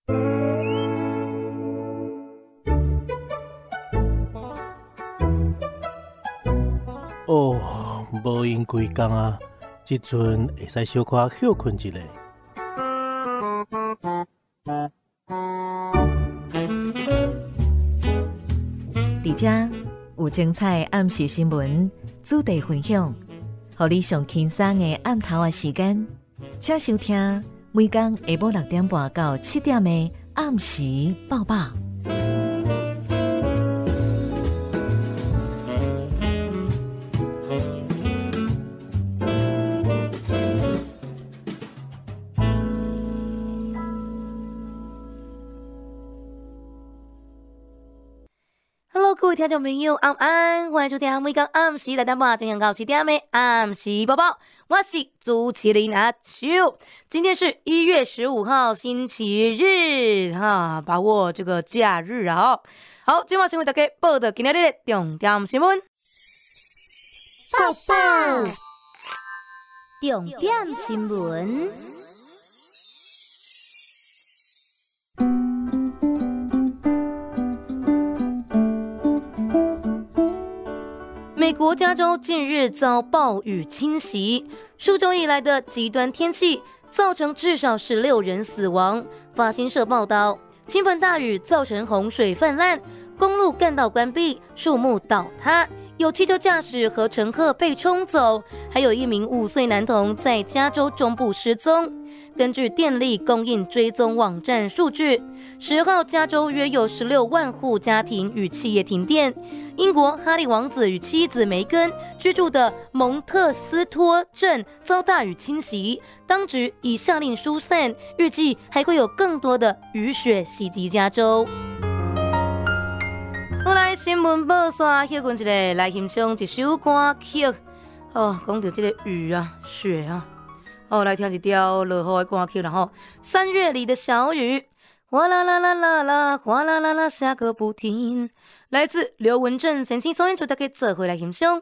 哦，无闲规工啊，即阵会使小可休困一下。 伫遮有精彩暗时新闻主题分享，互你上轻松的暗头的时间，请收听每天下晡6点半到7点的暗时报报。 各位听众朋友，晚安，欢迎收听每天暗时6点半进行到7点的暗时报报，我是主持人阿秋。今天是1月15号星期日把握这个假日啊。好，今晚先为大家报道今天的重点新闻。 报报重点新闻。 美国加州近日遭暴雨侵袭，数周以来的极端天气造成至少16人死亡。法新社报道，倾盆大雨造成洪水泛滥，公路干道关闭，树木倒塌，有汽车驾驶和乘客被冲走，还有1名5岁男童在加州中部失踪。根据电力供应追踪网站数据，10号加州约有16万户家庭与企业停电。英国哈利王子与妻子梅根居住的蒙特斯托镇遭大雨侵袭，当局已下令疏散，预计还会有更多的雨雪袭击加州。好，来新闻报线休困一下，来欣赏一首歌曲。讲到这个雨啊、雪啊，来听一条落雨的歌曲啦吼。3月里的小雨，哗啦啦啦啦啦，哗啦啦啦下个不停。来自刘文正先生所演出，大家做回来欣赏。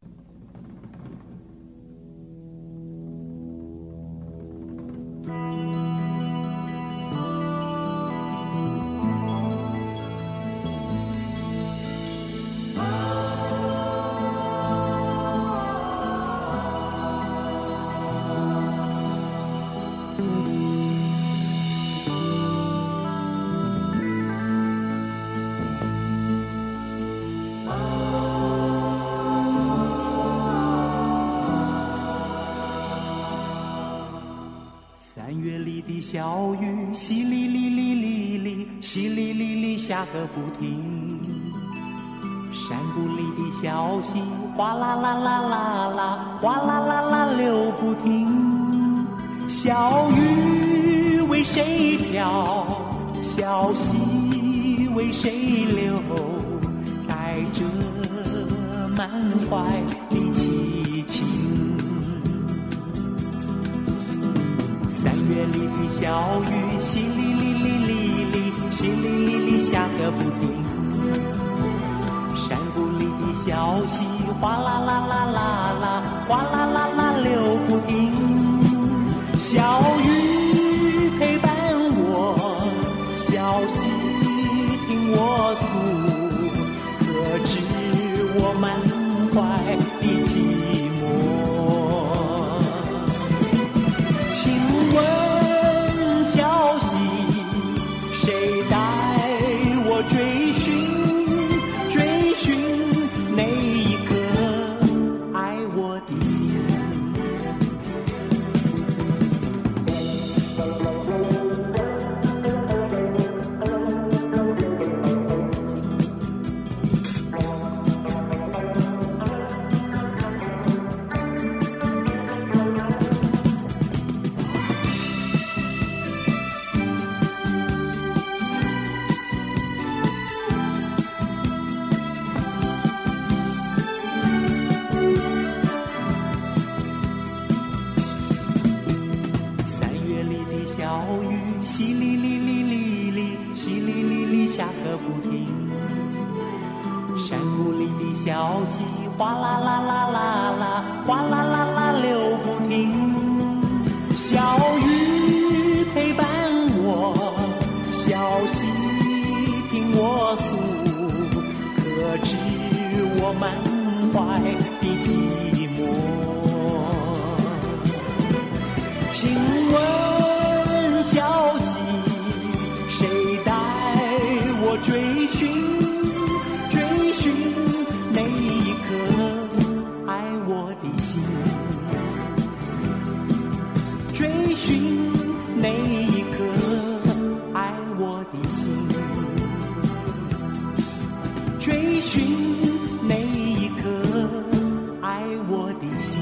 3月里的小雨，淅沥沥沥沥沥，淅沥沥沥下个不停。山谷里的小溪，哗啦啦啦啦啦，哗啦啦啦流不停。小雨为谁飘？小溪为谁流？带着满怀的凄情。3月里的小雨，淅沥沥沥沥沥，淅沥沥沥下个不停。山谷里的小溪，哗啦啦啦啦啦，哗啦啦啦流不停。小雨陪伴我，小溪听我诉，可知我满怀的寂寞。消息，谁带我追寻那一颗爱我的心。小溪哗啦啦啦啦啦，哗啦啦啦流不停。小雨陪伴我， 我满怀的寂寞。请问消息，谁带我追寻那一颗爱我的心，追寻那一颗爱我的心，追寻那一颗爱我的心。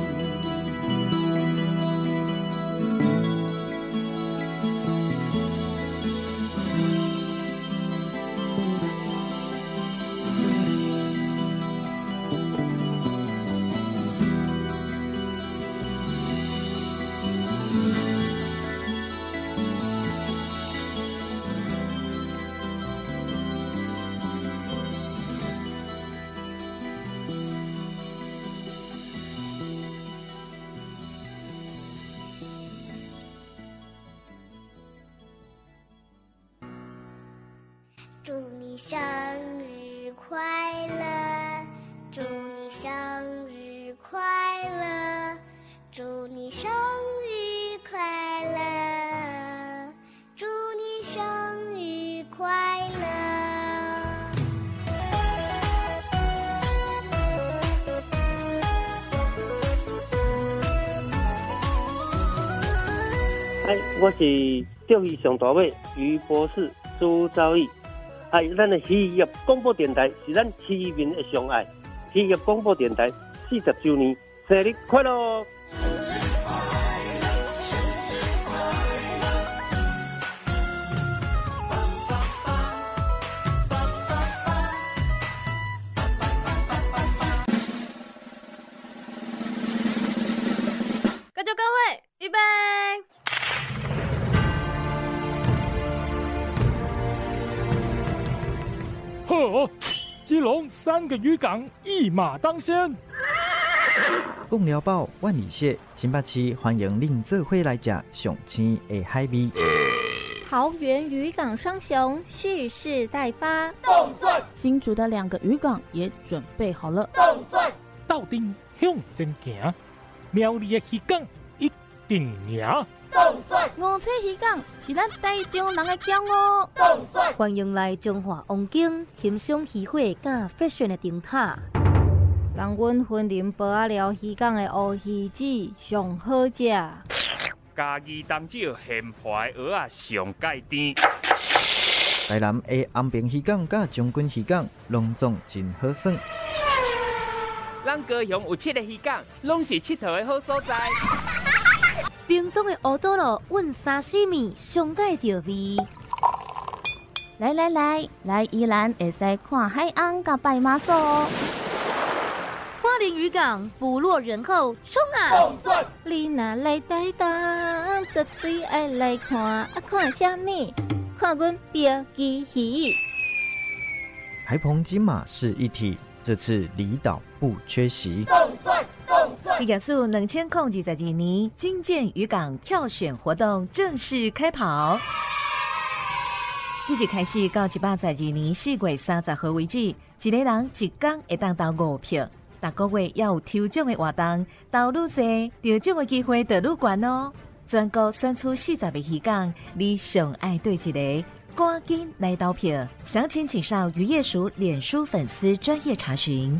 祝你生日快乐，祝你生日快乐，祝你生日快乐，祝你生日快乐。 嗨，我是钓鱼上大尾于博士苏兆义。咱的渔业广播电台是咱市民的上爱，渔业广播电台40周年生日快乐！ 各位，预备。 呵，基隆3个渔港一马当先。 讲了饱，万里蟹，新北市欢迎您做伙来吃上鲜的海味。 桃园渔港双雄蓄势待发， 动算。新竹的2个渔港也准备好了， 动算。到顶向前行，苗栗的渔港一定赢。 动算。五彩渔港是咱台中人的骄傲， 动算。欢迎来中华王景欣赏渔火甲 fashion 的灯塔。 人阮云林保阿寮渔港的乌鱼子上好食， 嘉义东石现破的蚵仔上介甜。 台南的安平渔港甲将军渔港拢总真好耍。 咱高雄有7个渔港，拢是佚佗的好所在。 屏东的乌多路阮沙西面上介着味。 来宜兰会使看海岸甲拜妈祖哦。 花莲渔港部落人口冲啊！ 动算。你若来台东，绝对爱来看，看啥物？看阮标记鱼。 台澎金马是一体，这次离岛不缺席。 动算。渔港数2022年金建渔港票选活动正式开跑，即日开始到122年4月30号为止，一个人一天会当投5票。逐个月也有抽奖的活动，投愈多，得奖的机会就愈悬哦。全国选出40个渔港，你上爱对一个，赶紧来投票。详情请上渔业署脸书粉丝专页查询。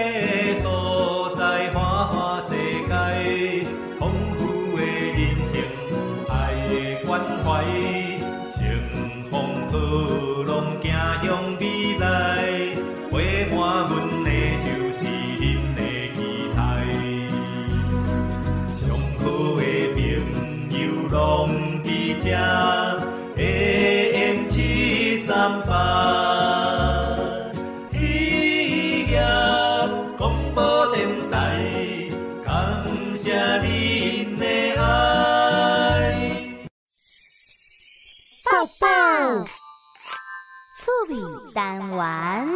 所在花花世界，丰富的人生。 三完。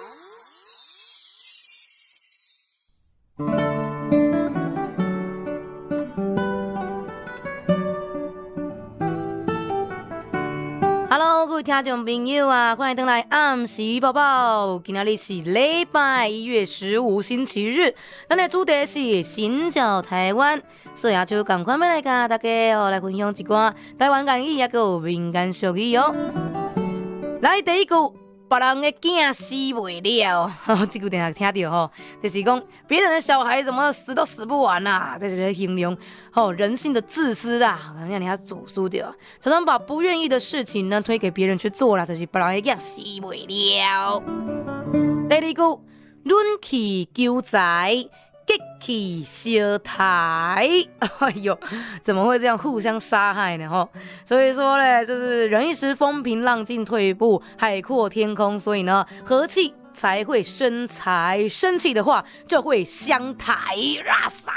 Hello， 各位听众朋友啊，欢迎登来暗时报报。今天是礼拜1月15星期日，咱的主题是新教台湾，所以啊就赶快要来跟大家来分享一寡台湾谚语也有民间俗语哦。来第一句，别人的囝死袂了，这句定常听到吼，就是讲别人的小孩怎么死都死不完啊，这就是形容人性的自私啊，让人家主输掉，常常把不愿意的事情呢推给别人去做啦，就是别人的囝死袂了。第二句，论气求财，激气烧台，哎呦，怎么会这样互相杀害呢？所以说呢，就是忍一时风平浪静，退一步海阔天空。所以呢，和气才会生财，生气的话就会相台拉撒。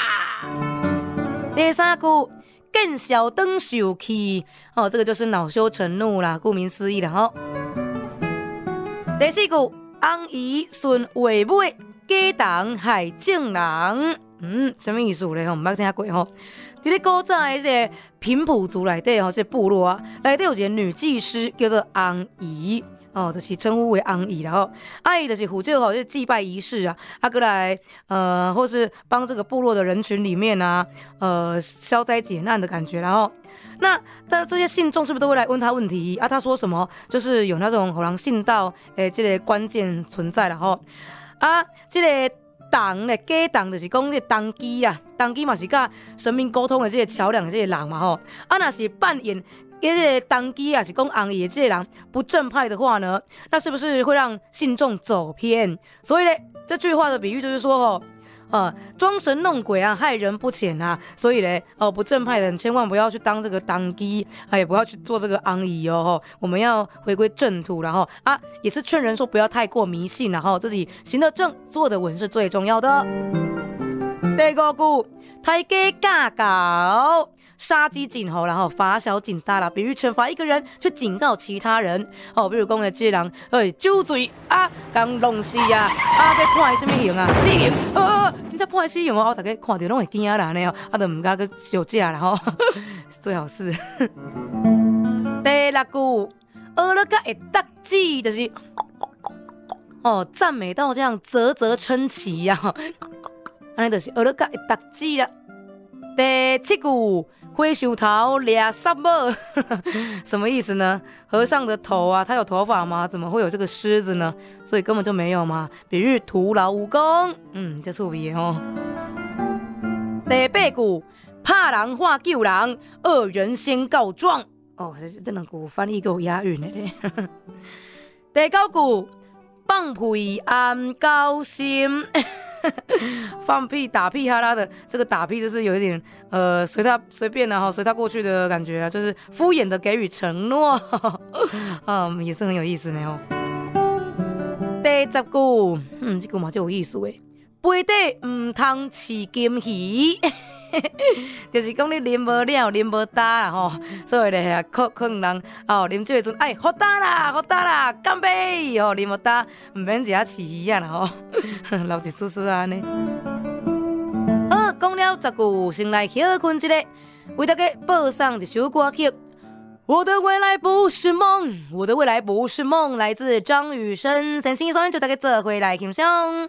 第三句，见小灯受气，这个就是恼羞成怒啦，顾名思义啦。第四句，翁姨顺话尾，假人害正人。什么意思呢？我们捌听过吼。在古早的这个平埔族内底这部落啊，内底有一个女祭司叫做翁姨。就是称呼为翁姨啦伊就是负责这祭拜仪式啊，过来或是帮这个部落的人群里面啊，消灾解难的感觉啦那这些信众是不是都会来问他问题啊？他说什么？就是有那种互人信道这个关键存在啦这个党咧，假党就是讲这个当机啊，当机嘛是甲神明沟通的这个桥梁的这个人嘛若是扮演这个当机啊，是讲翁姨的这个人不正派的话呢，那是不是会让信众走偏？所以呢，这句话的比喻就是说装神弄鬼啊，害人不浅啊。所以呢，不正派的人千万不要去当这个当机，也不要去做这个翁姨我们要回归正途，然后也是劝人说不要太过迷信，然后自己行得正，坐得稳是最重要的。第五句，太假假搞。杀鸡儆猴，然后罚小警大啦，比喻惩罚一个人去警告其他人比如讲这个人酒醉刚弄死啊被判什么刑啊？死刑真正判死刑大家看到拢会惊啦呢就唔敢去酒驾啦最好是。第六句，学了个会得志，就是赞美到这样啧啧称奇呀安尼就是学了个会得志啦。第七句，灰手头俩杀母，什么意思呢？和尚的头啊，他有头发吗？怎么会有这个虱子呢？所以根本就没有嘛。比喻徒劳无功，这趣味的第八句，怕人话救人，恶人先告状。这两句翻译够押韵的咧。第九句，放屁安高心。放屁打屁哈啦的，这个打屁就是有一点随便的随他过去的感觉就是敷衍的给予承诺也是很有意思呢第10句，这句嘛就有意思诶，杯底唔通饲金鱼就是讲你啉无了，啉无大所以咧可能人啉酒的时阵好大啦，干杯啉无大，唔免一下饲鱼啊啦留一丝丝啊呢。好，讲了10句，先来休困一下，为大家播送一首歌曲。我的未来不是梦，我的未来不是梦，来自张雨生。先欣赏就大家做回来欣赏。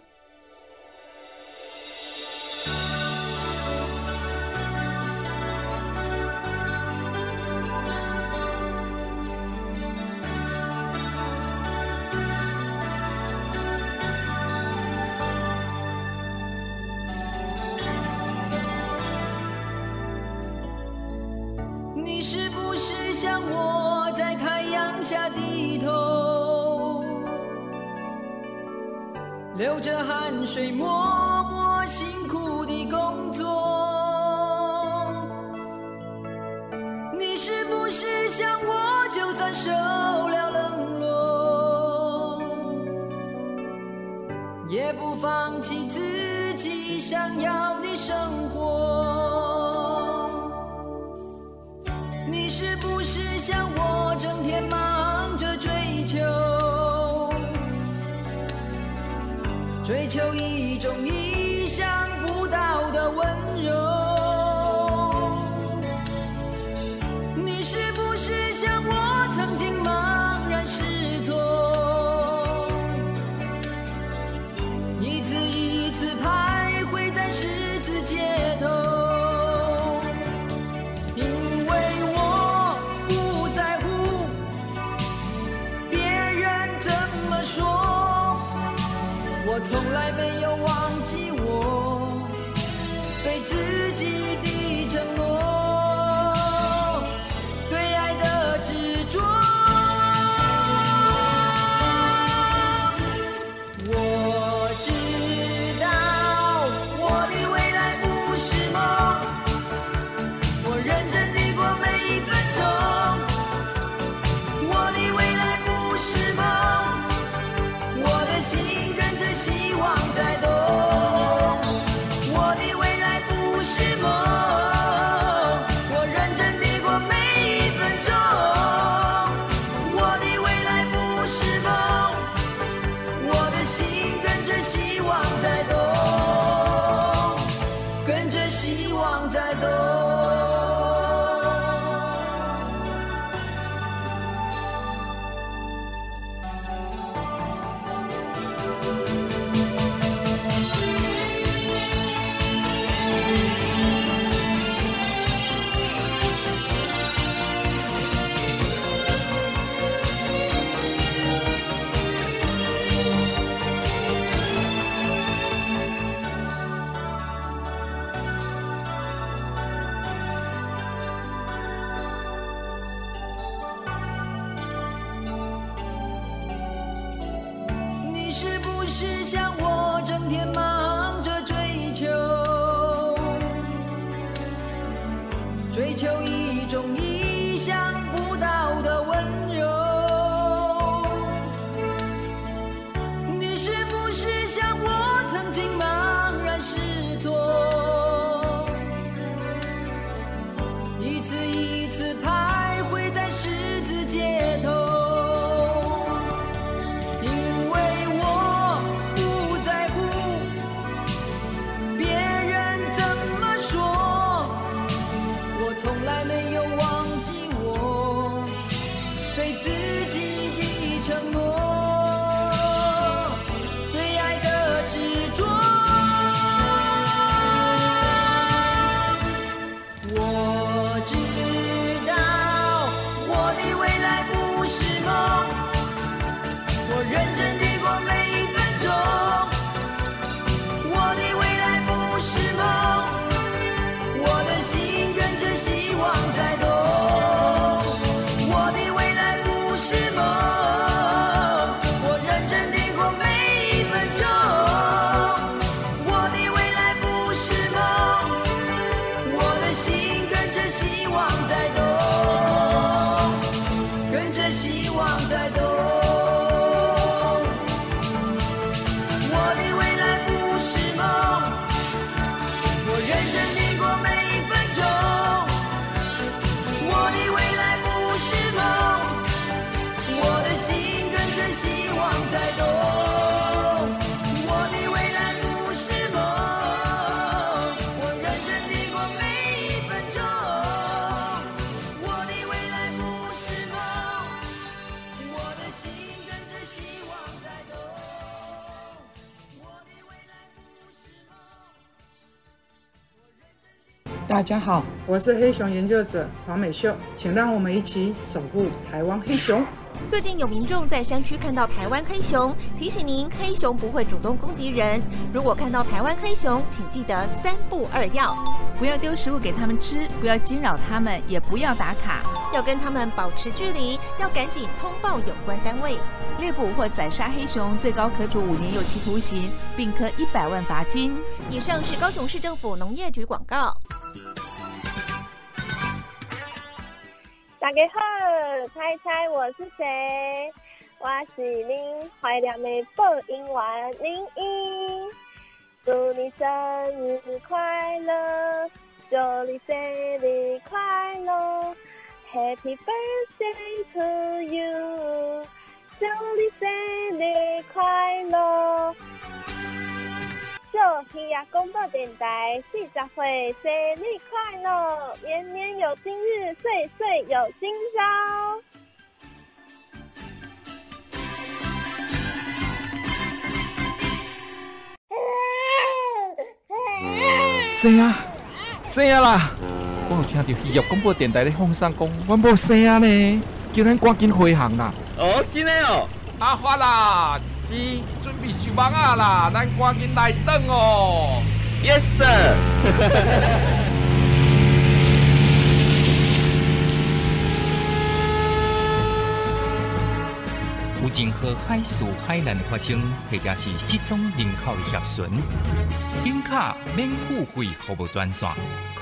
你是不是像我在太阳下低头，流着汗水默默辛苦地工作？你是不是像我就算受了冷落，也不放弃自己想要的生活？你是不是像我整天忙着追求， 追求一种意想不到的温柔。你是不是像我曾经茫然失措，一次一次徘徊在十字街头？因为我不在乎别人怎么说，我从来没有忘记我对自己的承诺，对爱的执着。我知道我的未来不是梦，我认真地过每一分钟。我的未来不是梦，我的心跟着希望在动。我的未来不是梦，我认真地过每一分钟。我的未来不是梦，我的心跟着希望在动，跟着希望在动。你是不是像我整天忙着追求，追求一种意想不到的温柔？你是不是像我曾经茫然失措，一次一次徘徊在十字街头？从来没有忘记我对自己的承诺，对爱的执着。我知道我的未来不是梦，我认真地过每一分钟。我的未来不是梦，我的心跟着希望在动。我的未来不是梦，我认真地过每一分钟。我的未来不是梦，我的心跟着希望在动，跟着希望在动。我的未来不是梦，我认真地过每一分钟。我的未来不是梦，我的心跟着希望在动。我的未来不是梦，我认真地过每一分钟。我的未来不是梦，我的心跟着希望在动。我的未来不是梦。 大家好，我是黑熊研究者黄美秀，请让我们一起守护台湾黑熊。 最近有民众在山区看到台湾黑熊，提醒您，黑熊不会主动攻击人。如果看到台湾黑熊，请记得3不2要： 不要丢食物给他们吃，不要惊扰他们，也不要打卡， 要跟他们保持距离，要赶紧通报有关单位。 猎捕或宰杀黑熊，最高可处5年有期徒刑，并科100万罚金。 以上是高雄市政府农业局广告。 大家好，猜猜我是谁？我是您怀念的播音员林依。祝你生日快乐，祝你生日快乐 ，Happy birthday to you， 祝你生日快乐。 天涯广播电台40岁生日快乐，年年有今日，岁岁有今朝。 生啊，生啊啦！我有听到渔业广播电台咧放送讲，阮某生啊呢，叫咱赶紧回航啦。 哦，真的哦。 阿发啦， 是准备收网啊啦，咱赶紧来等哦。 Yes sir。 有任何海事海难发生，或者是失踪人口的协寻，警卡免付费服务专线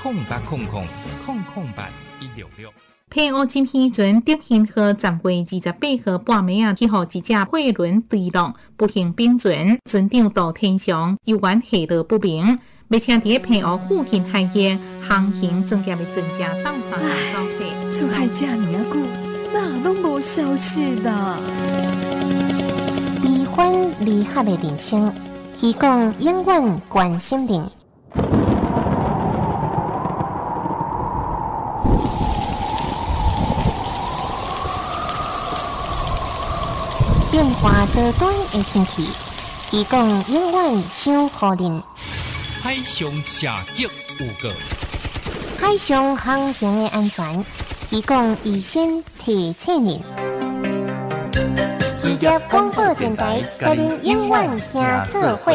0800000166。 澎湖金溪船德兴号10月28号半暝啊，去互一只货轮坠落，不幸冰船船长杜天祥由于下落不明，目前伫澎湖附近海域航行增加的增加到3人遭测。 出海这么久，哪拢无消息啦？ 离婚离合的人生，希望永远关心你。变化多端的天气，希望永远守护您。 海上射击有个， 海上航行的安全，希望预先提醒您。渔业广播电台，甲您永远行做伙。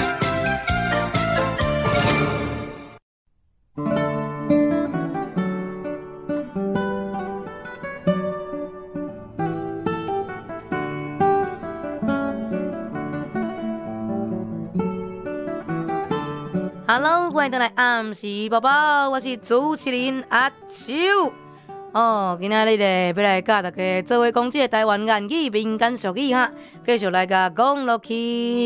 Hello， 欢迎回来暗时宝宝，我是主持人阿秋。今仔日要来教大家做伙讲这个台湾谚语、民间俗语哈，继续来甲讲落去。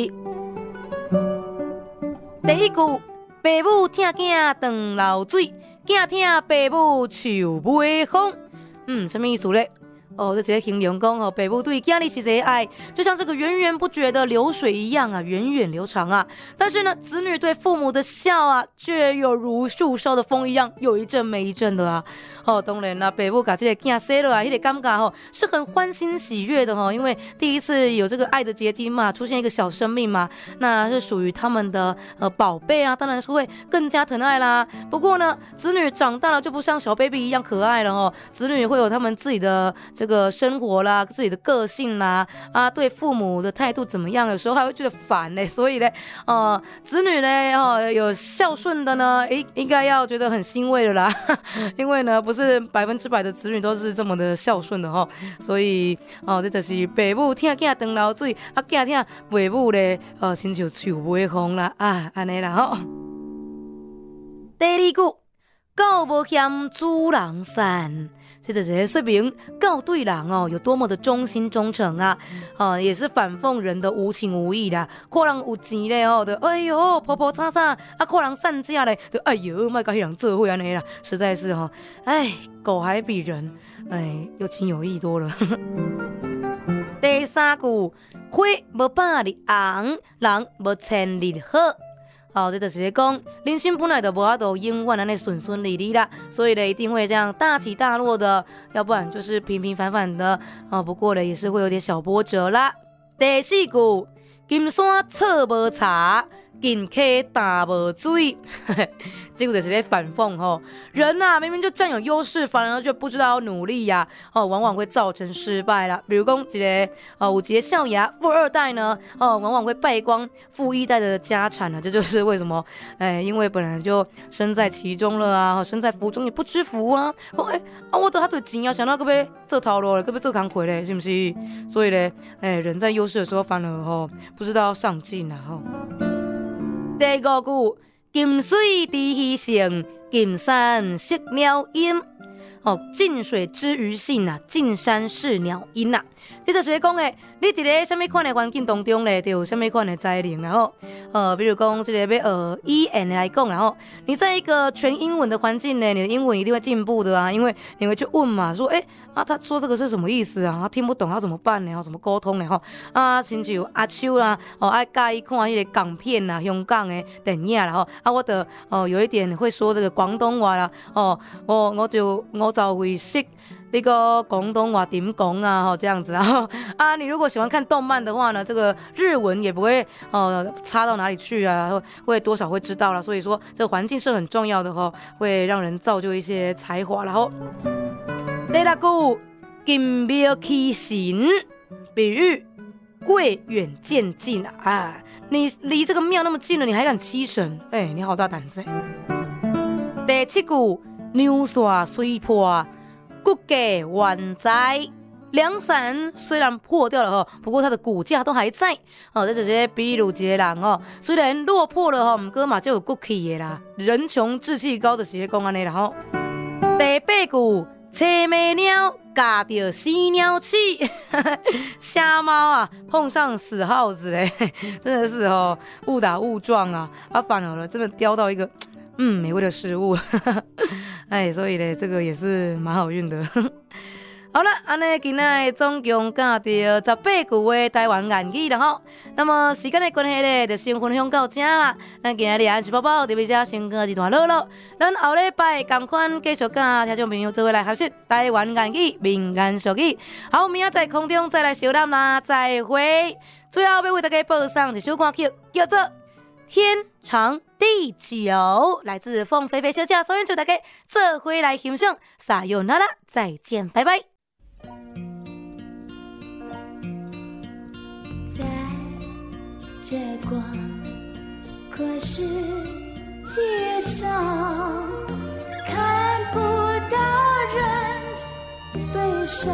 第一句，爸母疼囝长流水，囝疼爸母树尾风。什么意思咧？这直接形容讲爸母对囝儿是谁爱，就像这个源源不绝的流水一样啊，源远流长啊。但是呢，子女对父母的孝啊，却有如树梢的风一样，有一阵没一阵的啊。当然啦，爸母把这个囝生了啊，那个感觉是很欢欣喜悦的因为第一次有这个爱的结晶嘛，出现一个小生命嘛，那是属于他们的宝贝啊，当然是会更加疼爱啦。不过呢，子女长大了就不像小 baby 一样可爱了子女会有他们自己的这个生活啦，自己的个性啦，对父母的态度怎么样，有时候还会觉得烦嘞。所以呢，子女呢，有孝顺的呢，应该要觉得很欣慰的啦，因为呢，不是100%的子女都是这么的孝顺的所以这就是爸母疼囝长流水，囝疼爸母咧，亲像树尾风啦，安尼啦第二句，狗无嫌主人善。这就是说明狗对人有多么的忠心忠诚啊！也是反讽人的无情无义啦。看人有钱咧就哎呦婆婆叉叉，看人善价咧就哎呦莫甲迄人做伙安尼啦，实在是狗还比人有情有义多了。第三句，花无百日红，人无千日好。这就是讲人生本来就无法度永远安尼顺顺利利啦，所以呢一定会这样大起大落的，要不然就是平平凡凡的不过呢也是会有点小波折啦。第四句，金山错无茶，近溪打无水。这个就是在反讽人明明就占有优势，反而就不知道努力呀往往会造成失败啦。比如讲有一个少爷富二代呢往往会败光富一代的家产这就是为什么因为本来就身在其中了啊，身在福中也不知福啊。我都他对钱啊，想到要做头路了，要做工课嘞，是不是？所以呢人在优势的时候反而不知道上进啊第五句，金水知鱼性，金山识鸟音。近水知鱼性啊，近山是鸟音啊。 这就是讲诶，你伫咧什么款的环境当中咧，就有什么款的才能，然后比如讲这个要语言来讲，然后你在一个全英文的环境呢，你的英文一定会进步的啊，因为你会去问嘛，说他说这个是什么意思啊？他听不懂，他怎么办呢？怎么沟通呢？亲像阿秋啦，爱介意看迄个港片啦、香港的电影啦，我的有一点会说这个广东话啦，我就会识那个广东话点讲啊，这样子啊。你如果喜欢看动漫的话呢，这个日文也不会差到哪里去啊，会多少会知道啦。所以说，这个环境是很重要的会让人造就一些才华。然后第六句，近庙起神，比喻贵远见近啊。你离这个庙那么近了，你还敢欺神？你好大胆子！第七句，牛煞虽破，骨架还在。梁伞虽然破掉了不过它的骨架都还在这就是比如一个人虽然落魄了不过嘛就有骨气的啦。人穷志气高的是讲安尼啦第八句，青眉鸟夹到死鸟气，瞎猫啊碰上死耗子嘞，真的是误打误撞啊，反而了真的叼到一个美味的食物，所以呢这个也是蛮好运的。好了，安尼今仔总共教到18句的台湾谚语啦那么时间的关系呢，就先分享到这啦。咱今日安琪宝宝伫位遮先告一段落咯。咱后礼拜同款继续甲听众朋友做伙来学习台湾谚语、民间俗语。好，明仔在空中再来小览啦，再会。最后要为大家播送一首歌曲，叫做《天长地久》，来自凤飞飞小姐，所以祝大家做伙来欣赏。撒由那拉，再见，拜拜。 这广阔世界上，看不到人悲伤，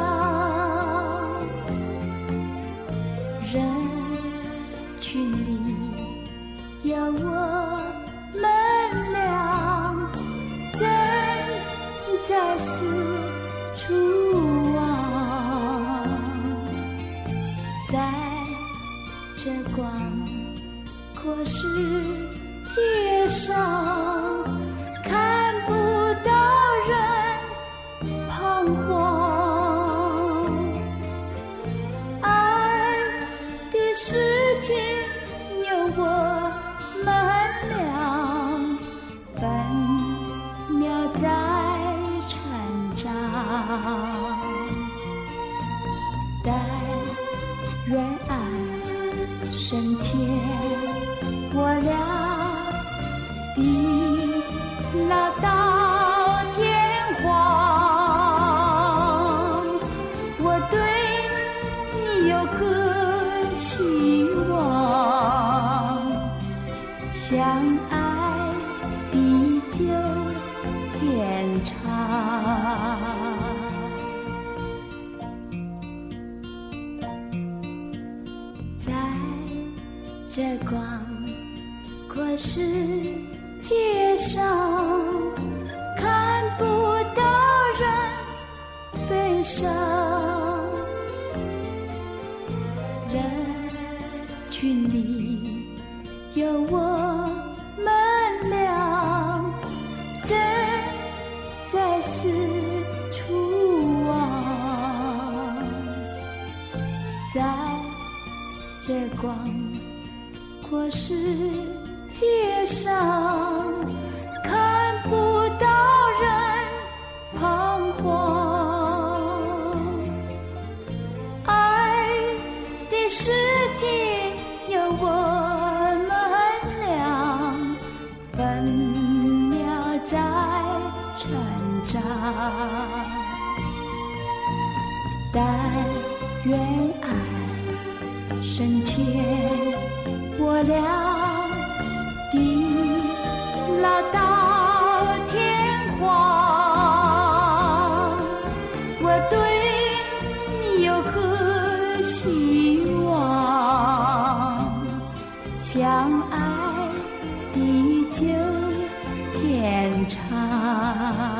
人群里有我们俩，正在四处望，在这广阔世界上，看不到人彷徨，爱的世界有我们俩，分秒在成长，但愿爱深切我俩地老到天荒，我对你有颗希望，相爱地久天长。在这广阔世界上，看不到人悲伤，人群里有我们俩，正在四处望，在这广阔世界上，看不到人彷徨，爱的世界有我们俩，分秒在成长，但愿爱深切我俩地老到天荒，我对你有颗希望，相爱地久天长。